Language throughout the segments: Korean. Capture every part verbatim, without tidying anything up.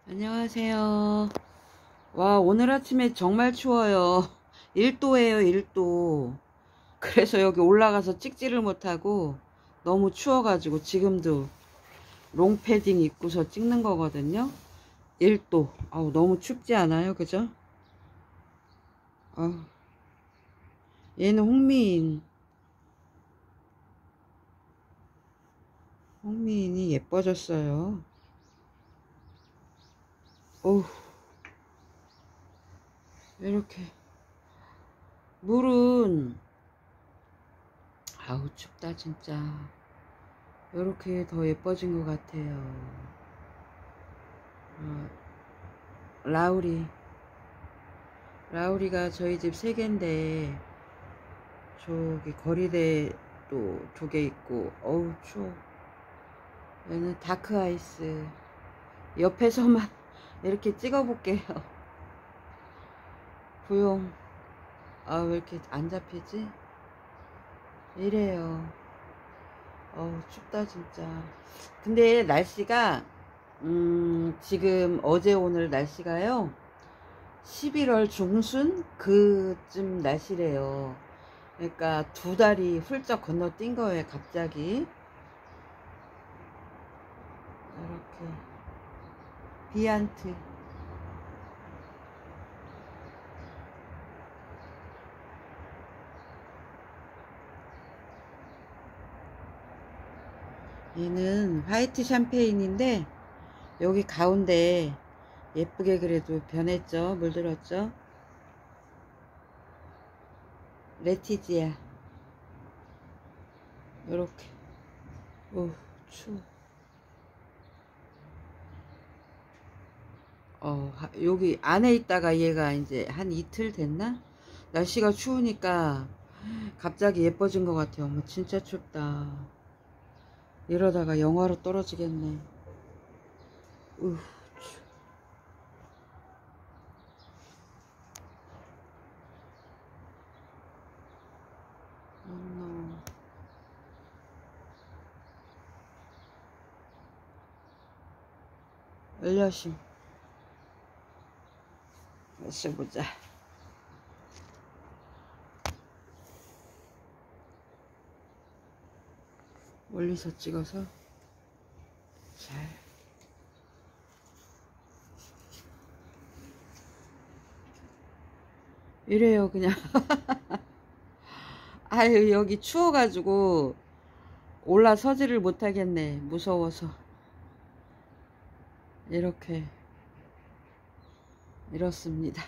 안녕하세요. 와, 오늘 아침에 정말 추워요. 일 도예요, 일 도. 그래서 여기 올라가서 찍지를 못하고 너무 추워가지고 지금도 롱패딩 입고서 찍는 거거든요. 일 도. 아우, 너무 춥지 않아요? 그죠? 아, 얘는 홍미인. 홍미인이 예뻐졌어요. 어우, 이렇게. 물은, 아우, 춥다, 진짜. 이렇게 더 예뻐진 것 같아요. 어, 라우리. 라우리가 저희 집 세 개인데, 저기 거리대도 두 개 있고, 어우, 추워. 얘는 다크 아이스. 옆에서만 이렇게 찍어 볼게요. 부용. 아, 왜 이렇게 안 잡히지? 이래요. 어우, 춥다, 진짜. 근데 날씨가, 음, 지금 어제 오늘 날씨가요, 십일월 중순? 그쯤 날씨래요. 그러니까 두 달이 훌쩍 건너뛴 거예요, 갑자기. 이렇게. 비안트. 얘는 화이트 샴페인인데, 여기 가운데 예쁘게 그래도 변했죠. 물들었죠. 레티지아. 요렇게. 오, 추워. 어, 여기 안에 있다가 얘가 이제 한 이틀 됐나? 날씨가 추우니까 갑자기 예뻐진 것 같아요. 어머, 진짜 춥다. 이러다가 영하로 떨어지겠네. 우, 어, 열려심. 마셔보자. 멀리서 찍어서 잘. 이래요, 그냥. 아유, 여기 추워가지고 올라서지를 못하겠네. 무서워서. 이렇게. 이렇습니다.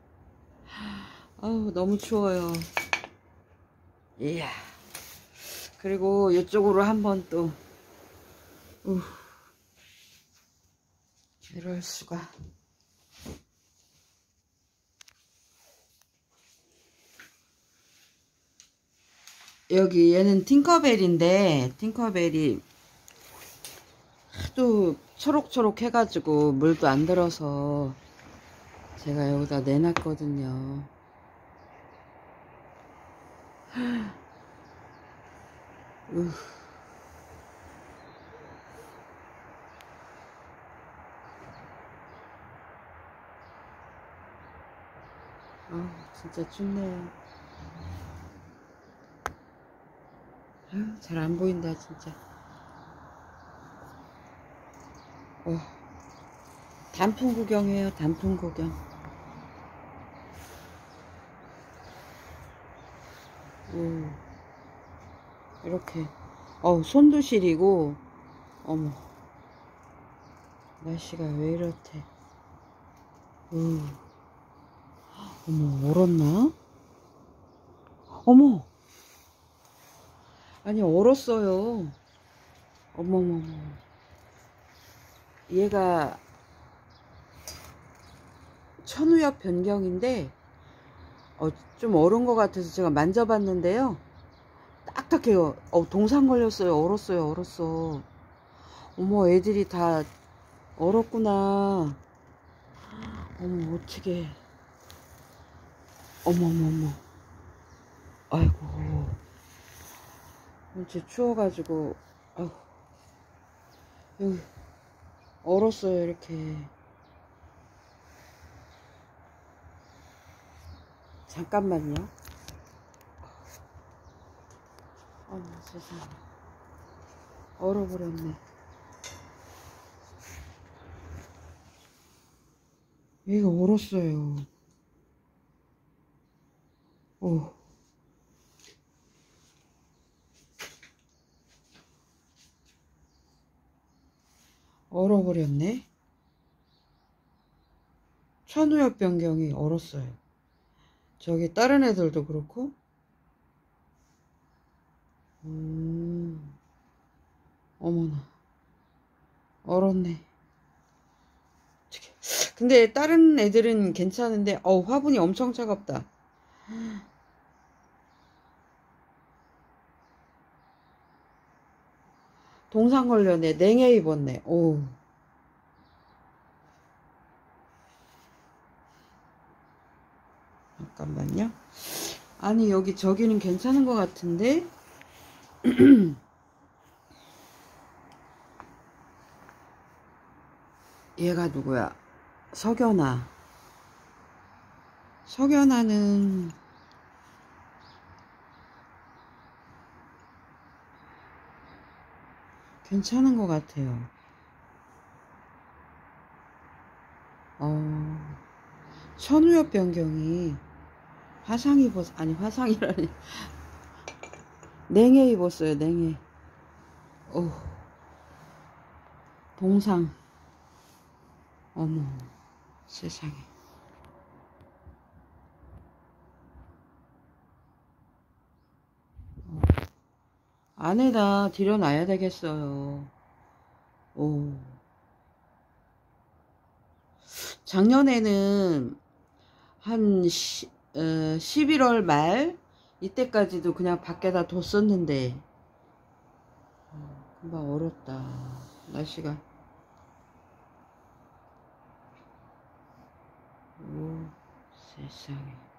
아우, 너무 추워요. 이야. 그리고 이쪽으로 한번 또, 우, 이럴 수가. 여기 얘는 팅커벨인데, 팅커벨이 하도 초록초록 해가지고 물도 안 들어서 제가 여기다 내놨거든요. 우. 아, 진짜 춥네요. 잘 안 보인다, 진짜. 어, 단풍 구경해요, 단풍 구경. 오, 이렇게. 어, 손도 시리고, 어머, 날씨가 왜 이렇대. 오, 어머, 얼었나? 어머, 아니, 얼었어요. 어머머머. 얘가 천우엽 변경인데, 어, 좀 얼은 것 같아서 제가 만져봤는데요. 딱딱해요. 어, 동상 걸렸어요. 얼었어요. 얼었어. 어머, 애들이 다 얼었구나. 어머, 어떡해. 어머머머. 아이고. 진짜 추워가지고, 아이고. 여기, 얼었어요, 이렇게. 잠깐만요. 어머 세상에. 얼어버렸네. 얘가 얼었어요. 오. 얼어버렸네. 천우엽 변경이 얼었어요. 저기 다른 애들도 그렇고. 음. 어머나. 얼었네. 근데 다른 애들은 괜찮은데 어 화분이 엄청 차갑다. 동상 걸렸네. 냉해 입었네. 오. 잠깐만요. 아니 여기 저기는 괜찮은 것 같은데 얘가 누구야? 석연아. 석연아는 괜찮은 것 같아요. 어, 천우엽 변경이 화상 입었, 아니 화상이라니. 냉해 입었어요, 냉해. 오, 동상. 어머, 세상에. 어, 안에다 들여놔야 되겠어요. 오. 작년에는 한 시, 어, 십일월 말 이때까지도 그냥 밖에다 뒀었는데 어, 금방 얼었다. 날씨가. 오 세상에.